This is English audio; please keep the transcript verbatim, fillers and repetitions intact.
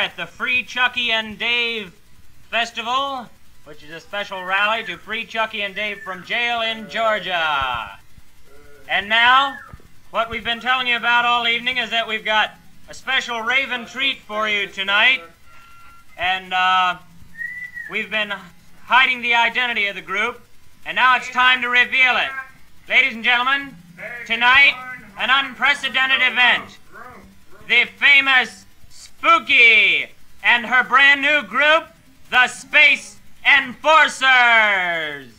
at the Free Chucky and Dave Festival, which is a special rally to free Chucky and Dave from jail in Georgia. And now, what we've been telling you about all evening is that we've got a special Raven treat for you tonight. And uh, we've been hiding the identity of the group, and now it's time to reveal it. Ladies and gentlemen, tonight, an unprecedented event. The famous Spooky and her brand new group, the Space Enforcers.